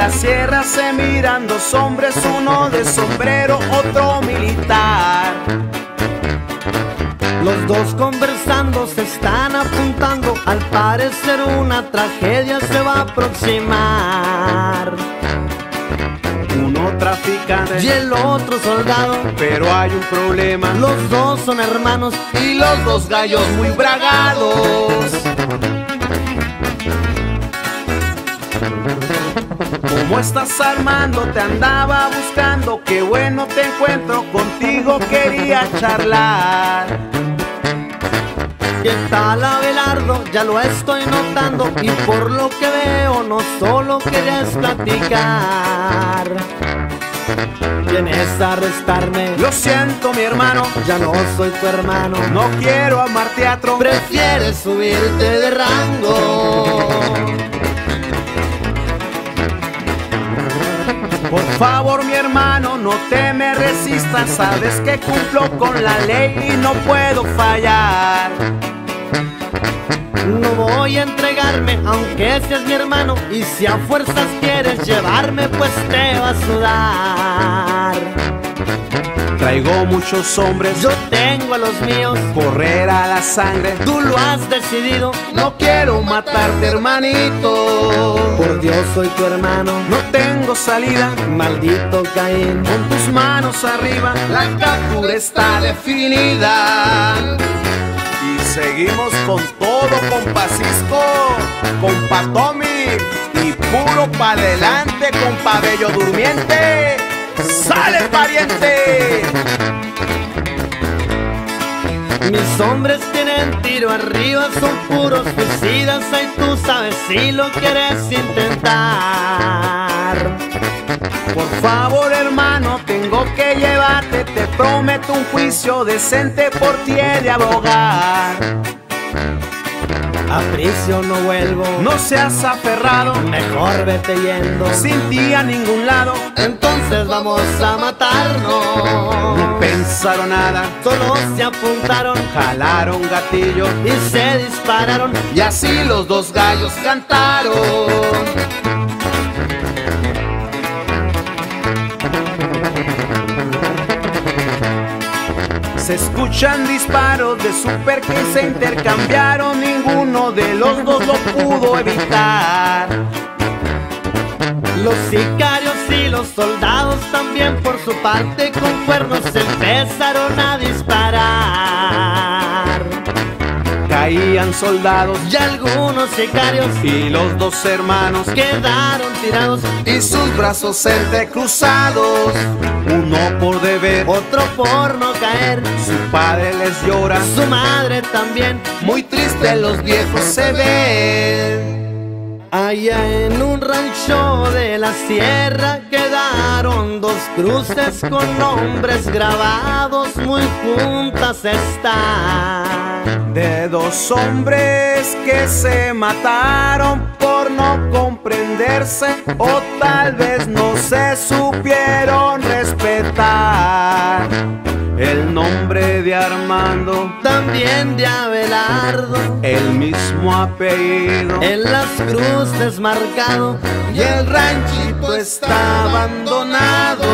la sierra se miran dos hombres, uno de sombrero, otro militar. Los dos conversando se están apuntando, al parecer una tragedia se va a aproximar. Uno traficante Y el otro soldado, pero hay un problema, los dos son hermanos y los dos gallos muy bragados. ¿Cómo estás, Armando? Te andaba buscando, qué bueno te encuentro, contigo quería charlar. ¿Qué tal, Abelardo? Ya lo estoy notando, y por lo que veo no solo quieres platicar. Vienes a arrestarme, Lo siento, mi hermano, ya no soy tu hermano. no quiero armar teatro. Prefieres subirte de rango. Por favor, mi hermano, no te me resistas, sabes que cumplo con la ley y no puedo fallar. No voy a entregarme aunque seas mi hermano, y si a fuerzas quieres llevarme pues te va a sudar. Traigo muchos hombres, Yo tengo a los míos, correr a la sangre. tú lo has decidido. No quiero matarte, hermanito. Por Dios soy tu hermano, No tengo salida, maldito Caín. con tus manos arriba, la captura está definida. Y seguimos con todo, compa Cisco, compa Tommy, y puro pa' adelante, compa Bello Durmiente. ¡Sale, pariente! Mis hombres tienen tiro arriba, son puros suicidas. Ay, tú sabes si lo quieres intentar. Por favor, hermano, tengo que llevarte, te prometo un juicio decente, por ti he de abogar. A prisión no vuelvo, No seas aferrado, mejor vete yendo. sin ti a ningún lado. Entonces vamos a matarnos. No pensaron nada, Solo se apuntaron jalaron gatillo, y se dispararon. y así los dos gallos cantaron. Se escuchan disparos de super que se intercambiaron, ninguno de los dos lo pudo evitar. Los sicarios y los soldados también por su parte con cuernos empezaron a disparar. Caían soldados Y algunos sicarios y los dos hermanos, quedaron tirados, y sus brazos entrecruzados, uno por deber, otro por no caer. su padre les llora, Su madre también. muy triste los viejos se ven. Allá en un rancho de la sierra quedaron dos cruces con nombres grabados, muy juntas están. De dos hombres que se mataron por no comprenderse, o tal vez no se supieron respetar. El nombre de Armando, También de Abelardo, el mismo apellido, en las cruces marcado, y el ranchito está abandonado.